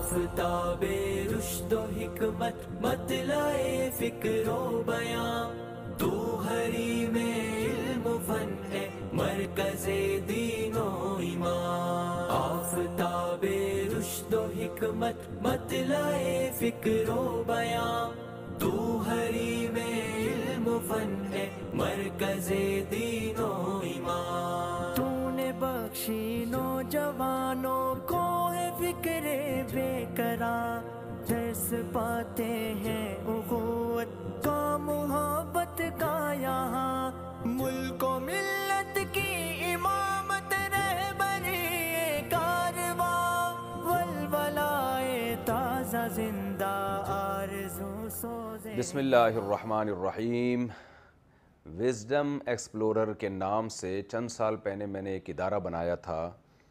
آفتاب رشد و حکمت مطلع فکر و بیان، تو حریم علم و فن ہے مرکز دین و ایمان۔ آفتاب رشد و حکمت مطلع فکر و بیان، تو حریم علم و فن ہے مرکز دین و ایمان۔ تو نے بخشی نوجوانوں کو ہے فکر بے قرار، درس پاتے ہیں اخوت کا محبت کا یہاں، ملک و ملت کی امامت رہبری کارواں، ولولائے تازہ زندہ آرزو سوزے۔ بسم اللہ الرحمن الرحیم۔ وزڈم ایکسپلورر کے نام سے چند سال پہلے میں نے ایک ادارہ بنایا تھا،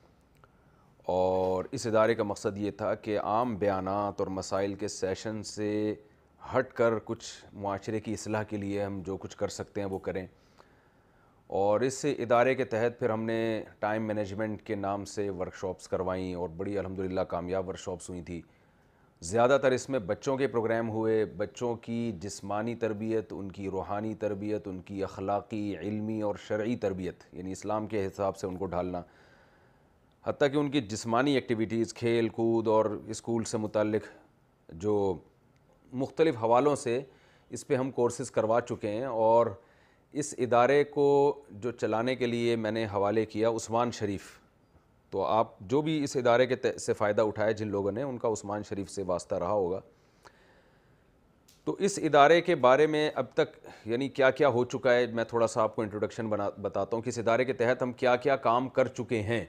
اور اس ادارے کا مقصد یہ تھا کہ عام بیانات اور مسائل کے سیشن سے ہٹ کر کچھ معاشرے کی اصلاح کے لیے ہم جو کچھ کر سکتے ہیں وہ کریں۔ اور اس ادارے کے تحت پھر ہم نے ٹائم مینجمنٹ کے نام سے ورکشاپس کروائیں، اور بڑی الحمدللہ کامیاب ورکشاپس ہوئی تھی۔ زیادہ تر اس میں بچوں کے پروگرام ہوئے، بچوں کی جسمانی تربیت، ان کی روحانی تربیت، ان کی اخلاقی، علمی اور شرعی تربیت، یعنی اسلام کے حساب سے ان کو ڈھالنا، حتیٰ کہ ان کی جسمانی ایکٹیویٹیز، کھیل کود اور اسکول سے متعلق جو مختلف حوالوں سے اس پہ ہم کورسز کروا چکے ہیں۔ اور اس ادارے کو جو چلانے کے لیے میں نے حوالے کیا عثمان شریف، تو آپ جو بھی اس ادارے کے سے فائدہ اٹھایا جن لوگوں نے، ان کا عثمان شریف سے واسطہ رہا ہوگا۔ تو اس ادارے کے بارے میں اب تک یعنی کیا کیا ہو چکا ہے، میں تھوڑا سا آپ کو انٹروڈکشن بتاتا ہوں کہ اس ادارے کے تحت ہم کیا کیا کام کر چکے ہیں۔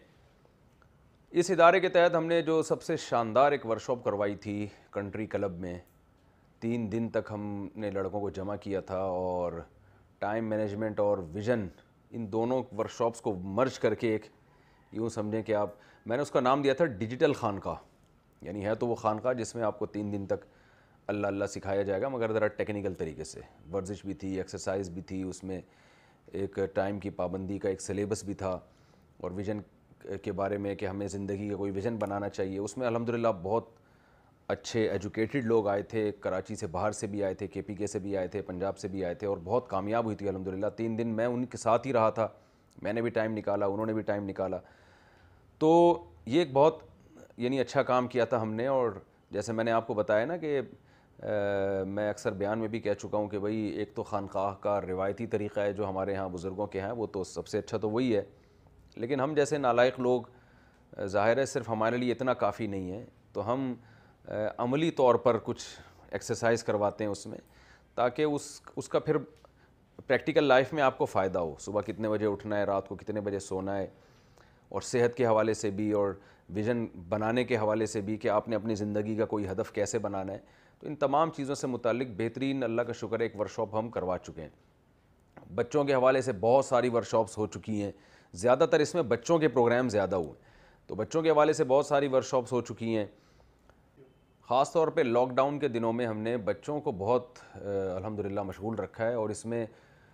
اس ادارے کے تحت ہم نے جو سب سے شاندار ایک ورکشاپ کروائی تھی کنٹری کلب میں، 3 دن تک ہم نے لڑکوں کو جمع کیا تھا، اور ٹائم مینجمنٹ اور ویژن ان دونوں ورکشاپس کو مرج کر کے ایک یوں سمجھیں کہ آپ، میں نے اس کا نام دیا تھا ڈیجیٹل خانقاہ، یعنی ہے تو وہ خانقاہ جس میں آپ کو 3 دن تک اللہ اللہ سکھایا جائے گا، مگر ذرا ٹیکنیکل طریقے سے، ورزش بھی تھی، ایکسرسائز بھی تھی، اس میں ایک ٹائم کی پابندی کا ایک سلیبس بھی تھا، اور ویژن کے بارے میں کہ ہمیں زندگی کا کوئی ویژن بنانا چاہیے۔ اس میں الحمدللہ بہت اچھے ایجوکیٹڈ لوگ آئے تھے، کراچی سے باہر سے بھی آئے تھے، KPK سے بھی آئے تھے، پنجاب سے بھی آئے تھے، اور بہت کامیاب ہوئی تھی الحمدللہ۔ 3 دن میں ان کے ساتھ ہی رہا تھا، میں نے بھی ٹائم نکالا، انہوں نے بھی ٹائم نکالا، تو یہ ایک بہت یعنی اچھا کام کیا تھا ہم نے۔ اور جیسے میں نے آپ کو بتایا نا کہ میں اکثر بیان میں بھی کہہ چکا ہوں کہ بھئی ایک تو خانقاہ کا روایتی طریقہ ہے جو ہمارے ہاں بزرگوں کے ہیں، وہ تو سب سے اچھا تو وہی ہے، لیکن ہم جیسے نالائق لوگ ظاہر ہے صرف ہمارے لیے اتنا کافی نہیں ہے، تو ہم عملی طور پر کچھ ایکسرسائز کرواتے ہیں اس میں، تاکہ اس کا پھر پریکٹیکل لائف میں آپ کو فائدہ ہو۔ صبح کتنے بجے اٹھنا ہے، رات کو کتنے بجے سونا ہے، اور صحت کے حوالے سے بھی، اور ویژن بنانے کے حوالے سے بھی کہ آپ نے اپنی زندگی کا کوئی ہدف کیسے بنانا ہے، تو ان تمام چیزوں سے متعلق بہترین اللہ کا شکر ہے ایک ورکشاپ ہم کروا چکے ہیں۔ بچوں کے حوالے سے بہت ساری ورکشاپس ہو چکی ہیں، زیادہ تر اس میں بچوں کے پروگرام زیادہ ہوئے، تو بچوں کے حوالے سے بہت ساری ورکشاپس ہو چکی ہیں۔ خاص طور پہ لاک ڈاؤن کے دنوں میں ہم نے بچوں کو بہت الحمدللہ مشغول رکھا ہے، اور اس میں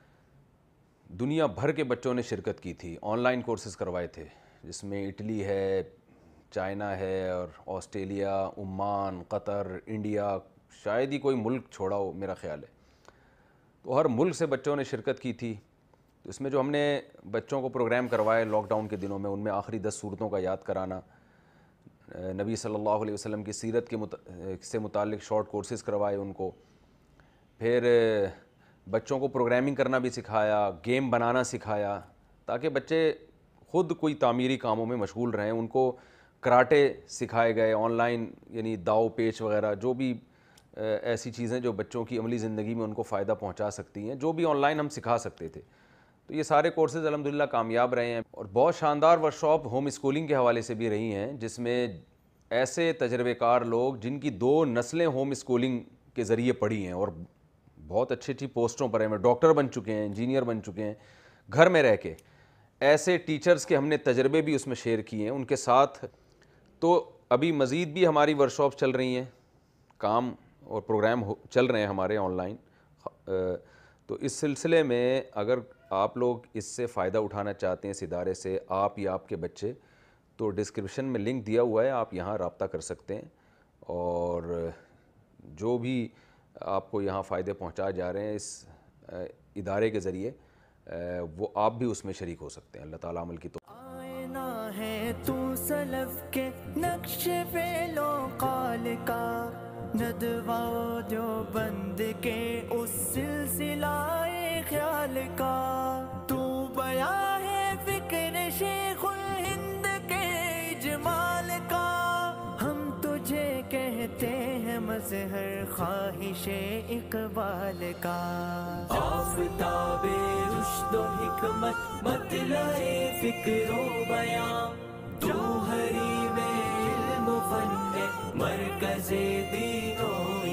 دنیا بھر کے بچوں نے شرکت کی تھی، آن لائن کورسز کروائے تھے، جس میں اٹلی ہے، چائنا ہے، اور آسٹریلیا، عمان، قطر، انڈیا، شاید ہی کوئی ملک چھوڑا ہو میرا خیال ہے، تو ہر ملک سے بچوں نے شرکت کی تھی۔ تو اس میں جو ہم نے بچوں کو پروگرام کروائے لاک ڈاؤن کے دنوں میں، ان میں آخری 10 صورتوں کا یاد کرانا، نبی صلی اللہ علیہ وسلم کی سیرت کے سے متعلق شارٹ کورسز کروائے ان کو، پھر بچوں کو پروگرامنگ کرنا بھی سکھایا، گیم بنانا سکھایا، تاکہ بچے خود کوئی تعمیری کاموں میں مشغول رہیں۔ ان کو کراٹے سکھائے گئے آن لائن، یعنی داؤ پیچ وغیرہ، جو بھی ایسی چیزیں جو بچوں کی عملی زندگی میں ان کو فائدہ پہنچا سکتی ہیں، جو بھی آن لائن ہم سکھا سکتے تھے۔ تو یہ سارے کورسز الحمدللہ کامیاب رہے ہیں، اور بہت شاندار ورکشاپ ہوم اسکولنگ کے حوالے سے بھی رہی ہیں، جس میں ایسے تجربے کار لوگ جن کی 2 نسلیں ہوم اسکولنگ کے ذریعے پڑھی ہیں، اور بہت اچھی اچھی پوسٹوں پر ہیں، وہ ڈاکٹر بن چکے ہیں، انجینئر بن چکے ہیں گھر میں رہ کے، ایسے ٹیچرز کے ہم نے تجربے بھی اس میں شیئر کیے ہیں ان کے ساتھ۔ تو ابھی مزید بھی ہماری ورکشاپ چل رہی ہیں، کام اور پروگرام چل رہے ہیں ہمارے آن لائن، تو اس سلسلے میں اگر آپ لوگ اس سے فائدہ اٹھانا چاہتے ہیں اس ادارے سے، آپ یا آپ کے بچے، تو ڈسکرپشن میں لنک دیا ہوا ہے، آپ یہاں رابطہ کر سکتے ہیں، اور جو بھی آپ کو یہاں فائدے پہنچائے جا رہے ہیں اس ادارے کے ذریعے وہ آپ بھی اس میں شریک ہو سکتے ہیں. اللہ تعالیٰ عمل کی تو آئینہ ہے تو سلف کے نقش فعل و قال کا، ندوہ جو بند کے اس سلسلہ خیال کا، تو بیان ہے فکر شیخ الہند کے اجمال کا. ہم تجھے کہتے ہیں مظہر خواہش اقبال کا. آفتاب رشد و حکمت مطلع فکر و بیان، جوہری میں علم و فن ہے مرکز دین و